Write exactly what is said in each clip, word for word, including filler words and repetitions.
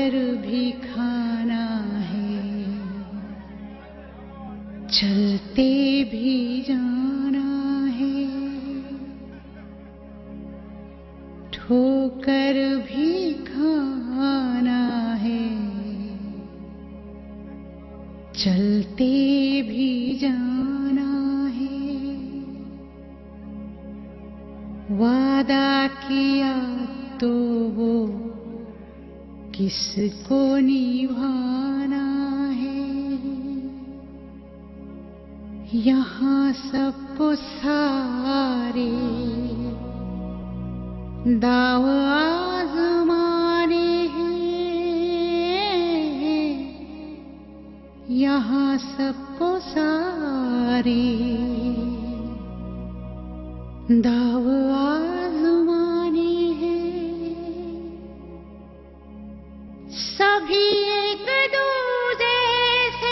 कर भी खाना है, चलते भी जाना है, ठोकर भी खाना है, चलते भी जाना है। वादा किया तो वो किसको निभाना है, यहाँ सबको सारे दाव आजमाने हैं, यहाँ सबको सारे दाव आजमाने हैं। सभी एक दूजे से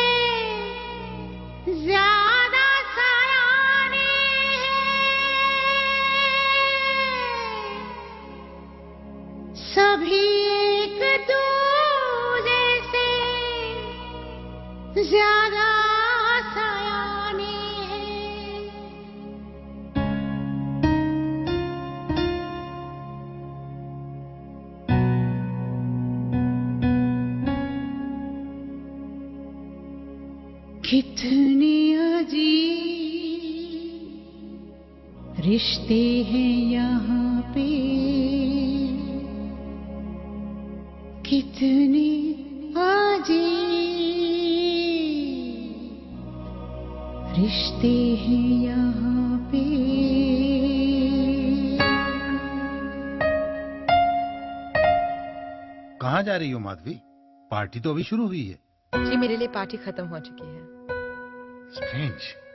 ज्यादा सयाने हैं, सभी एक दूजे से ज्यादा सयाने हैं। कितने अजीब रिश्ते हैं यहाँ पे, कितने अजीब रिश्ते हैं यहाँ पे। कहाँ जा रही हो माधवी? पार्टी तो अभी शुरू हुई है। जी मेरे लिए पार्टी खत्म हो चुकी है। स्ट्रेंज।